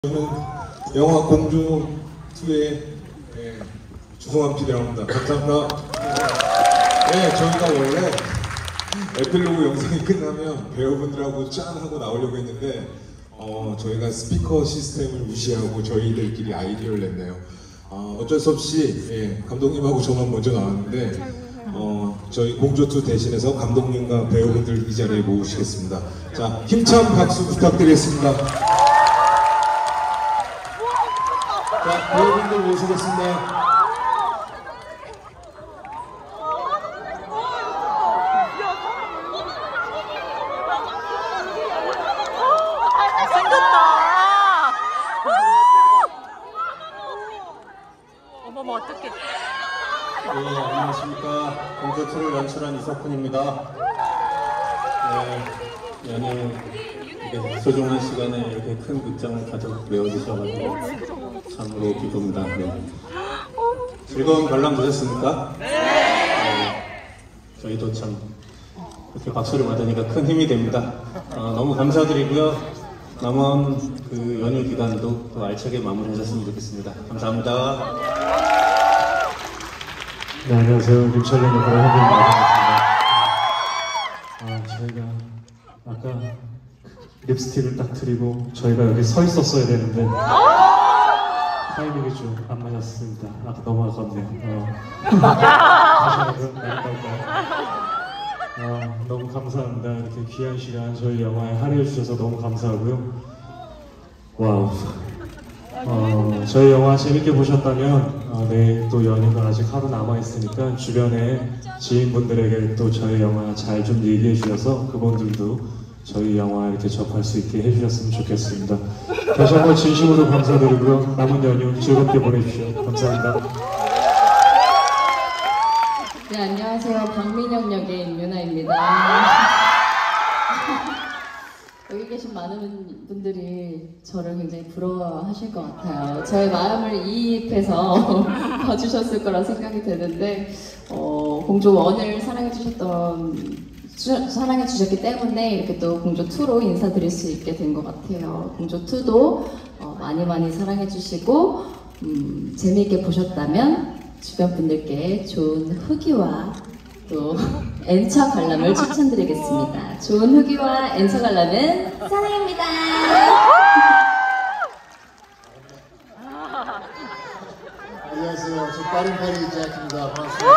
저는 영화 공주2의 주성환 PD라고 합니다. 감사합니다. 네, 저희가 원래 에필로그 영상이 끝나면 배우분들하고 짠 하고 나오려고 했는데 저희가 스피커 시스템을 무시하고 저희들끼리 아이디어를 냈네요. 어쩔 수 없이 감독님하고 저만 먼저 나왔는데 저희 공주2 대신해서 감독님과 배우분들 이 자리에 모시겠습니다. 자, 힘찬 박수 부탁드리겠습니다. 자, 배우분들 모시겠습니다. 어머머, 어떡해. 네, 안녕하십니까. 공주2를 연출한 이석훈입니다. 네, 연휴 이렇게 소중한 시간에 이렇게 큰 극장을 가족 메워주셔가지고 참으로 기쁩니다. 네. 즐거운 관람 되셨습니까? 네. 저희도 참 이렇게 박수를 받으니까 큰 힘이 됩니다. 너무 감사드리고요. 남은 그 연휴 기간도 더 알차게 마무리하셨으면 좋겠습니다. 감사합니다. 네, 안녕하세요. 림철령 역할을 하고 있는 마동입니다. 저희가 아까 립스틱을 딱 드리고 저희가 여기 서 있었어야 되는데 타이밍이 좀 안 맞았습니다. 아까 너무 아깝네요. 다시 한번 나갈까요? 너무 감사합니다. 이렇게 귀한 시간 저희 영화에 할애해 주셔서 너무 감사하고요. 와우. 저희 영화 재밌게 보셨다면 내일 또 연휴가 아직 하루 남아있으니까 주변에 지인분들에게 또 저희 영화 잘 좀 얘기해 주셔서 그분들도 저희 영화 이렇게 접할 수 있게 해주셨으면 좋겠습니다. 다시 한번 진심으로 감사드리고요. 남은 연휴 즐겁게 보내주십시오. 감사합니다. 네, 안녕하세요. 박민영 역의 임유나입니다. 여기 계신 많은 분들이 저를 굉장히 부러워하실 것 같아요. 저의 마음을 이입해서 봐주셨을 거라 생각이 되는데 공주1을 사랑해주셨기 때문에 이렇게 또 공주2로 인사드릴 수 있게 된 것 같아요. 공주2도 많이 사랑해주시고 재미있게 보셨다면 주변 분들께 좋은 후기와 또 엔처 관람을 추천드리겠습니다. 좋은 후기와 엔처 관람은 사랑입니다. 안녕하세요. 저 빠른 파리 제작입니다. 반갑습니다.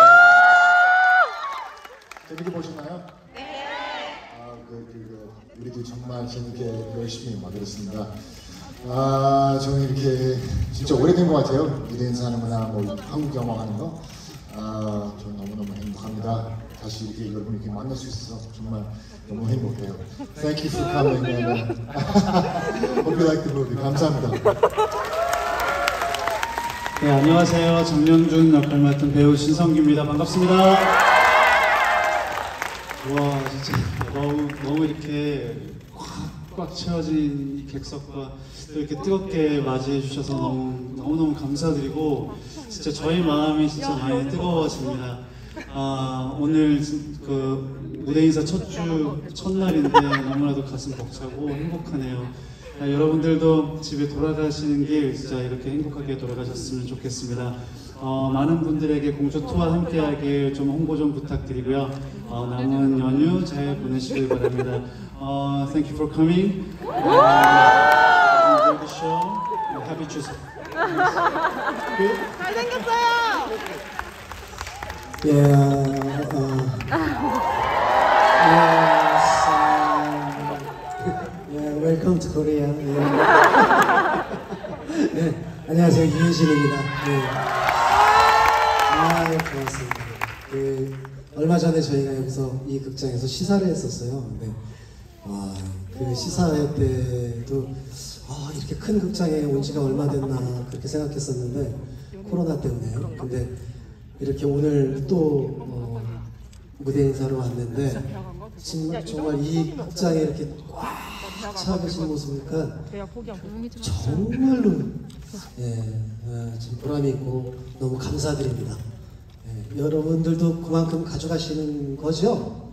재밌게 보셨나요? 네. 우리도 정말 재밌게 열심히 만들었습니다. 저는 이렇게 진짜 오래된 것 같아요. 무대 인사하는 거나 뭐 한국 영화 하는 거. 저는 너무너무 행복합니다. 다시 이렇게 여러분 이렇게 만날 수 있어서 정말 너무 행복해요. Thank you for coming and hope you like the movie. 감사합니다. 네, 안녕하세요. 정연준 역할 맡은 배우 신성규입니다. 반갑습니다. 와, 진짜 너무 이렇게 꽉 채워진 이 객석과 또 이렇게 뜨겁게 맞이해 주셔서 너무너무 감사드리고 진짜 저희 마음이 진짜 많이 뜨거워집니다. 오늘 그 무대 인사 첫날인데 너무나도 가슴 벅차고 행복하네요. 여러분들도 집에 돌아가시는 길 진짜 이렇게 행복하게 돌아가셨으면 좋겠습니다. 많은 분들에게 공주2와 함께하길 좀 홍보 좀 부탁드리고요. 남은 연휴 잘 보내시길 바랍니다. Thank you for coming. Enjoy the show. Happy Chuseok. 잘생겼어요! Welcome to Korea. 네, 안녕하세요. 이윤신입니다. 고맙습니다. 얼마 전에 저희가 여기서 이 극장에서 시사를 했었어요. 근데 그 시사회 때도 이렇게 큰 극장에 온 지가 얼마 됐나 그렇게 생각했었는데 코로나 때문에요. 근데 이렇게 오늘 또 무대 인사로 왔는데 정말 이 극장에 이렇게 꽉 차 계신 모습 보니까 정말로 참 보람이 있고 너무 감사드립니다. 여러분들도 그만큼 가져가시는 거죠?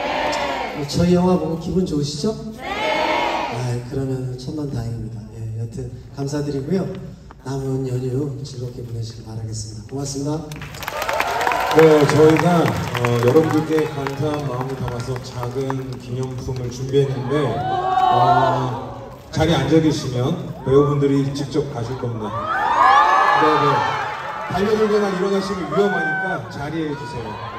네. 저희 영화 보고 기분 좋으시죠? 네. 그러면 천만다행입니다. 하여튼 감사드리고요. 남은 연휴 즐겁게 보내시길 바라겠습니다. 고맙습니다. 네, 저희가 여러분들께 감사한 마음을 담아서 작은 기념품을 준비했는데 자리에 앉아 계시면 배우분들이 직접 가실 겁니다. 네네. 달려들거나 일어나시면 위험하니까 자리에 해주세요. 네.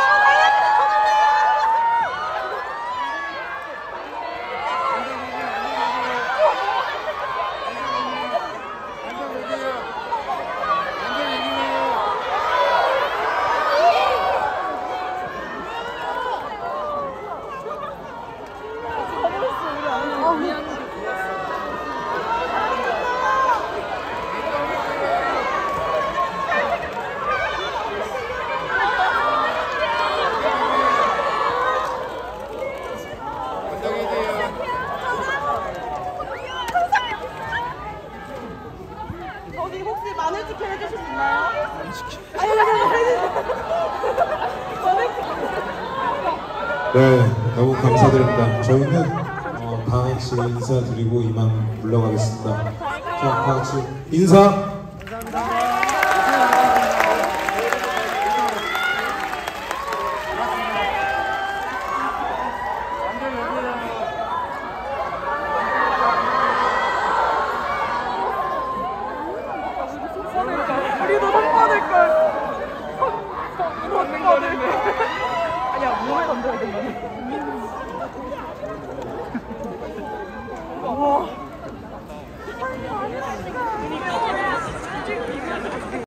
저기 혹시 마늘치킨 해주실 수 있나요? 네, 너무 감사드립니다. 저희는 다 같이 인사드리고 이만 물러가겠습니다. 자, 다 같이 인사!